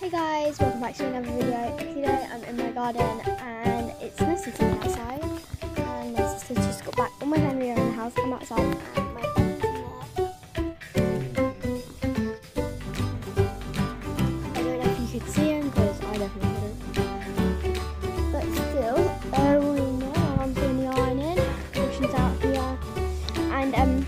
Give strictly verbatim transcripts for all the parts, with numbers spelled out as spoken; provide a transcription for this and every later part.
Hey guys, welcome back to another video. Today I'm in my garden and it's nice and sunny outside, and my sister's just got back. All my family are in the house. I'm outside and my dad's in there. I don't know if you could see him because I definitely couldn't. But still, uh, we know I'm doing the ironing. Ocean's out here, and um,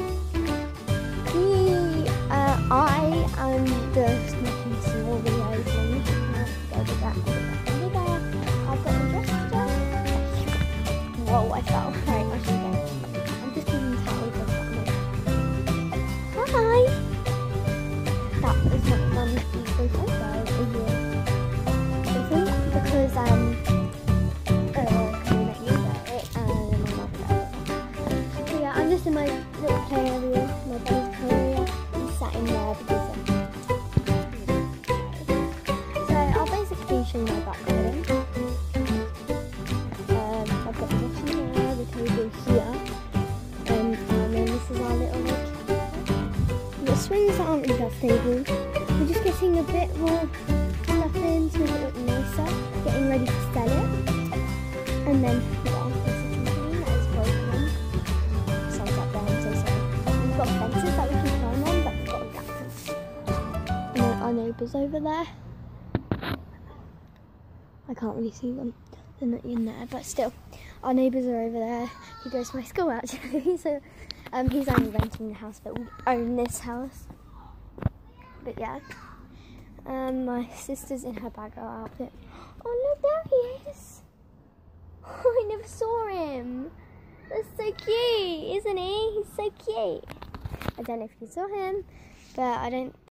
he, uh, I am the small videos on YouTube. Go to that over there. I've got the gesture. Whoa, I fell. Right, I should go. I'm just giving towels of that. Hi! That is not one of these photos, is it? Different because um uh we met you it and my mother. So yeah, I'm just in my little play area, my brother's play area. I'm sat in there because um, show you my back garden. Um, I've got the washing there, the table here, um, and then this is our little like the swings that aren't really that stable. We're just getting a bit more stuff in to make it look nicer, getting ready to sell it. And then yeah, there's a trampoline that is broken. Sun's up there, I'm so sorry. We've got fences that we can climb on, but we've got a gap. And then our neighbours over there. I can't really see them, they're not in there, but still, our neighbours are over there. He goes to my school actually, so um, he's only renting the house, but we own this house. But yeah, um, my sister's in her bag outfit. Oh look, there he is! Oh, I never saw him! That's so cute, isn't he? He's so cute. I don't know if you saw him, but I don't